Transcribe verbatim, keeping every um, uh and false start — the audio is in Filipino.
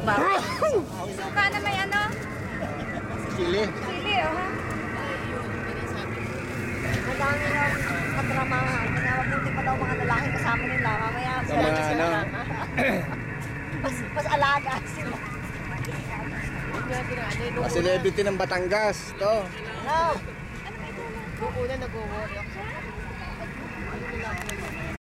Iba. Suka na may ano? Chili. Chili, oh ha? Madami yung katramahan. Kaya mabuti pa daw mga lalaki kasama nila. Mamaya, Sa mga ano. mas, mas alaga sila. Mga celebrity ng Batangas. To. No. Ano ba ito? Noong una nag-worry ako.